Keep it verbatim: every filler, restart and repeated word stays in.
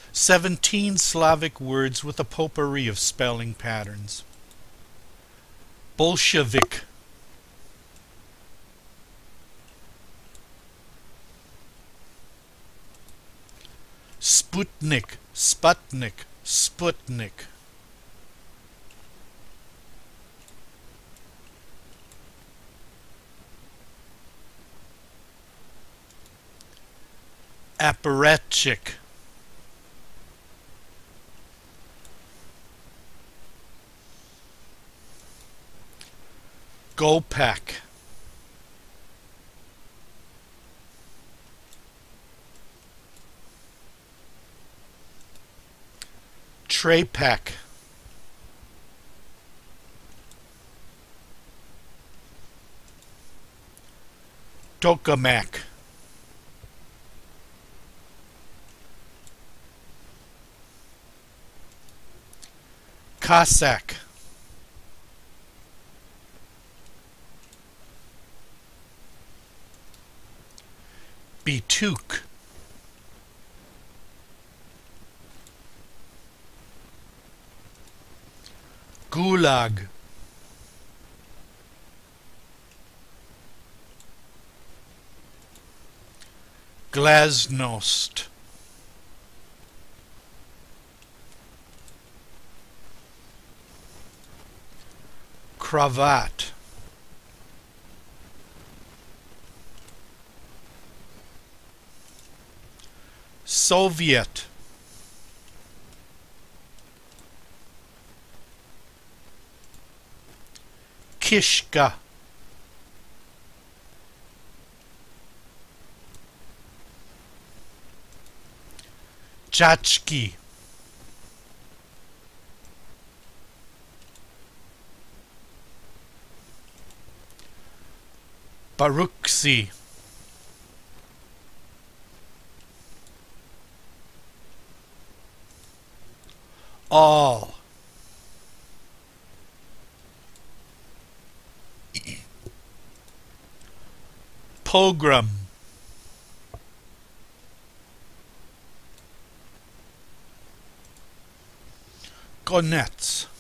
Seventeen Slavic words with a potpourri of spelling patterns. Bolshevik. Sputnik, Sputnik, Sputnik. Apparatchik. Gopak. Trepak. Tokamak. Cossack. Bituk. Gulag. Glasnost. Cravat. Soviet. Kishka. Chachki. Baruxi. All. Pogrom. Gonets.